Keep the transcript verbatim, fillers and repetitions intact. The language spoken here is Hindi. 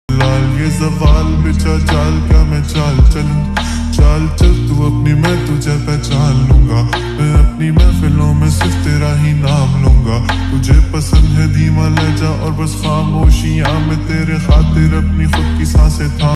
लाल ये जवाल बिछा चाल क्या मैं चाल चलूं, चाल चल तू अपनी मैं तुझे पहचान लूंगा, मैं अपनी महफिलों में सिर्फ तेरा ही नाम लूंगा। तुझे पसंद है धीमा लहजा और बस खामोशियां में तेरे खातिर अपनी खुद की सांसें थाम